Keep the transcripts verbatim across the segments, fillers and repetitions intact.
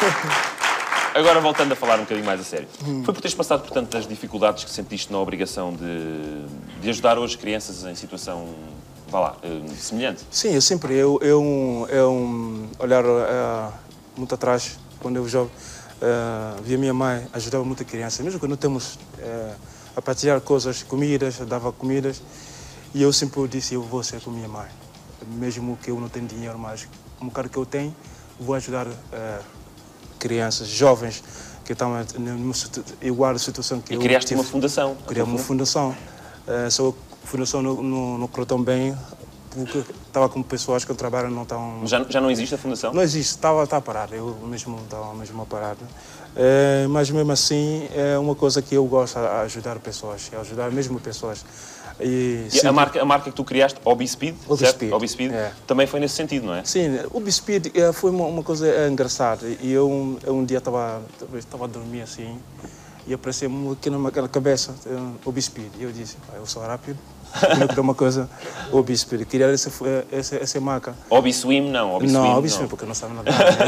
Agora, voltando a falar um bocadinho mais a sério. Hum. Foi por teres passado por tantas dificuldades que sentiste na obrigação de, de ajudar hoje crianças em situação, vá lá, semelhante? Sim, eu sempre, eu, eu, eu olhar uh, muito atrás, quando eu jovem, uh, via minha mãe ajudava muita criança, mesmo quando não temos uh, a partilhar coisas, comidas, dava comidas, e eu sempre disse, eu vou ser com minha mãe, mesmo que eu não tenha dinheiro, mas com o cara que eu tenho, vou ajudar uh, crianças, jovens, que estão numa igual situação que e eu criaste tive. uma fundação. Criei uma fundação. Uh, só a fundação não, não, não correu tão bem, porque estava com pessoas que trabalham não estão... Já, já não existe a fundação? Não existe, estava tá parado, eu mesmo estava mesmo parado. Uh, mas mesmo assim, é uma coisa que eu gosto de ajudar pessoas, é ajudar mesmo pessoas. E, e a, marca, a marca que tu criaste, Obispeed, certo? Obispeed, é. Também foi nesse sentido, não é? Sim, o Obispeed foi uma, uma coisa engraçada. E eu, eu um dia estava estava a dormir assim e apareceu-me aqui na cabeça o Obispeed. E eu disse, eu sou rápido, eu queria uma coisa, o Obispeed. Queria essa, essa, essa marca. Obiswim não, Obiswim não. Obiswim, porque não sabe nada.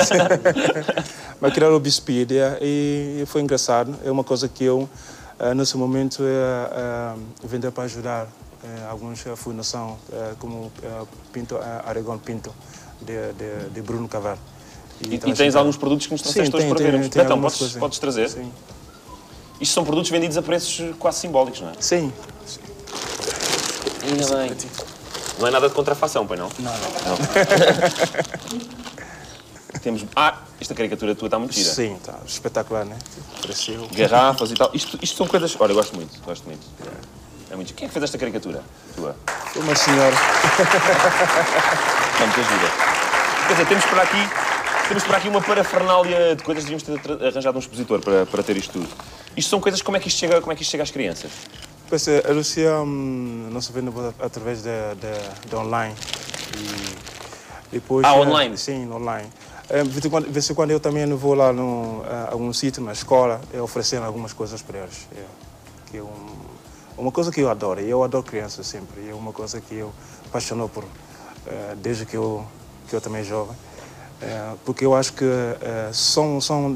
Mas queria o Obispeed e foi engraçado. É uma coisa que eu... Uh, nesse momento, uh, uh, vender para ajudar uh, algumas uh, fundações, uh, como uh, Pinto, uh, Aragon Pinto, de, de, de Bruno Cavar. E, e, e tens alguns produtos que nos trouxeste todos para vermos. Então, podes, podes trazer? Sim. Isto são produtos vendidos a preços quase simbólicos, não é? Sim. Sim. Ainda bem. Não é nada de contrafação, pois não? Não, não. não. Temos... Ah, esta caricatura tua está muito gira. Sim, está espetacular, né? Pareceu. Garrafas e tal. Isto, isto são coisas... Olha, eu gosto muito, gosto muito. É muito... Quem é que fez esta caricatura tua? Foi uma senhora. Não, muito gira. Quer dizer, temos por aqui... Temos por aqui uma parafernália de coisas, devíamos ter arranjado um expositor para, para ter isto tudo. Isto são coisas, como é que isto chega, como é que isto chega às crianças? Pois é, a Lúcia hum, não se vende através de, de, de online. E depois, ah, online? Sim, online. De vez em quando eu também vou lá no, a algum sítio, na escola, oferecendo algumas coisas para eles. É, que é um, uma coisa que eu adoro, e eu adoro crianças sempre. É uma coisa que eu apaixonou por, uh, desde que eu, que eu também jovem. Uh, porque eu acho que uh, são, são uh,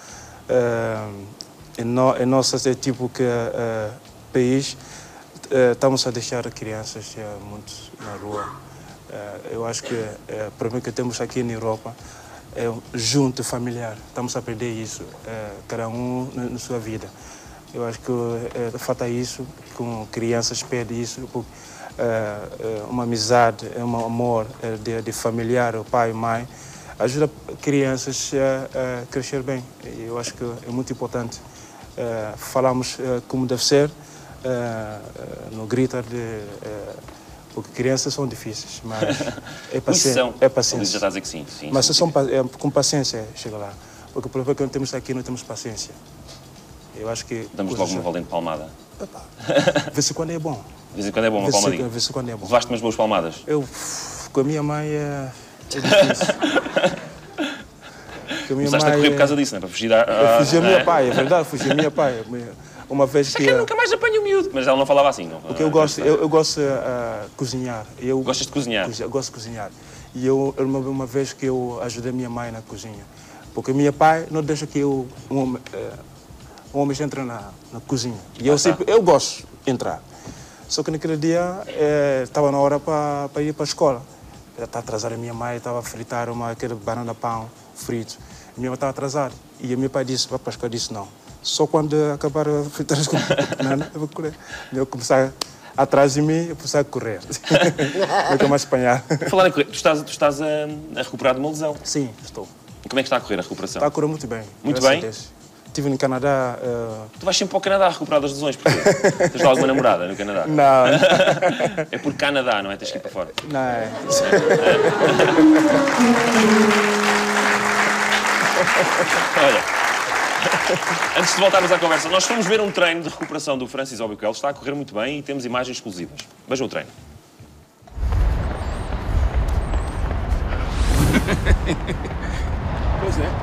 uh, em, no, em nosso tipo que uh, país, uh, estamos a deixar crianças uh, muito na rua. Uh, eu acho que uh, o problema que temos aqui na Europa é junto, familiar. Estamos a perder isso, é, cada um na, na sua vida. Eu acho que é, falta isso, com crianças perdem isso, porque, é, uma amizade, um amor é, de, de familiar, o pai e mãe, ajuda crianças a, a crescer bem. E eu acho que é muito importante é, falarmos é, como deve ser, é, é, no grito de... É, porque crianças são difíceis, mas é paciência. É paciência. Já está a dizer que sim. sim mas sim, são, sim. É, com paciência chega lá. Porque o problema que nós temos aqui, não temos paciência. Eu acho que... Damos logo uma valente palmada. Opa, de vez em quando é bom. De vez em quando é bom, uma palmadinha. De vez em quando é bom. Levaste umas boas palmadas? Eu, com a minha mãe, é, é difícil. Começaste a correr por causa disso, não é? Para fugir a... Eu fugi a minha pai, é verdade, fugi a minha pai. Uma vez que... Eu nunca mais apanho o miúdo. Mas ela não falava assim, não? Porque eu gosto, eu, eu gosto de uh, cozinhar. Eu, Gostas de cozinhar? Eu gosto de cozinhar. E eu, uma, uma vez que eu ajudei minha mãe na cozinha. Porque meu pai não deixa que eu, um homem, uh, um homem entre na, na cozinha. E eu, ah, sempre, tá. eu gosto de entrar. Só que naquele dia estava eh, na hora para ir para a escola. Estava atrasada, a minha mãe estava a fritar uma, aquele banana pão frito. A minha mãe estava atrasada. E o meu pai disse, vai para a escola. Eu disse, não. Só quando acabar a fritar as coisas, eu vou correr. Eu começar atrás de mim, eu começar a correr. Nunca mais apanhar. Falar em correr, tu estás, tu estás a, a recuperar de uma lesão? Sim, estou. E como é que está a correr a recuperação? Está a correr muito bem. Muito bem? Estive no Canadá... Uh... Tu vais sempre para o Canadá a recuperar das lesões, porquê? Tens lá alguma namorada no Canadá? Não. É por Canadá, não é? Tens que ir para fora. Não é. Olha... Antes de voltarmos à conversa, nós fomos ver um treino de recuperação do Francis Obiquel. Está a correr muito bem e temos imagens exclusivas. Vejam o treino. Pois é.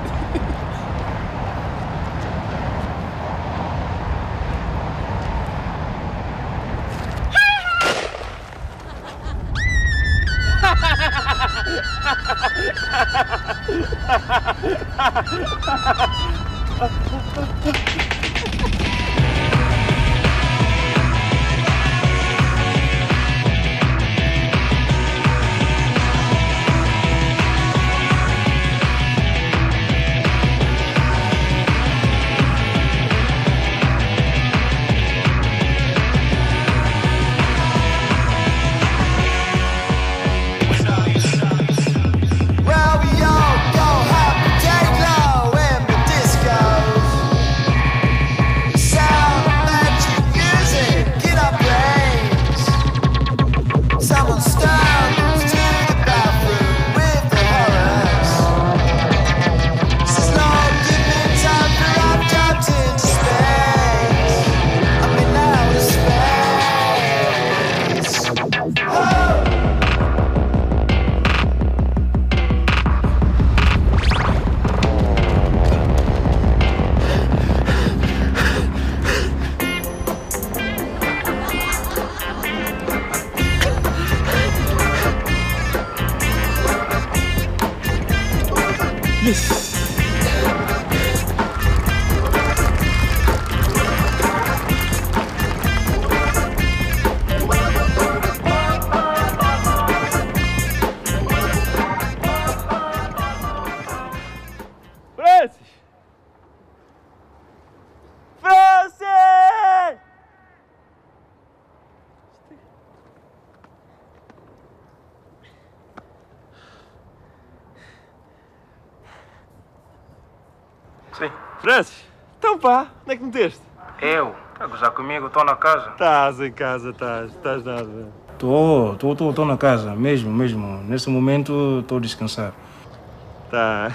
Sim. Francis, então pá, onde é que meteste? Eu? Tá a gozar comigo? Estou na casa. Estás em casa, estás, estás nada. Estou, estou, estou, estou na casa, mesmo, mesmo. Nesse momento estou a descansar. Tá.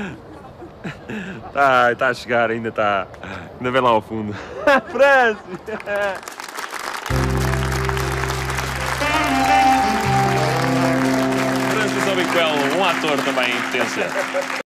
Tá, está a chegar, ainda está. Ainda vem lá ao fundo. Francis! Francis Obiquel, um ator também em potência.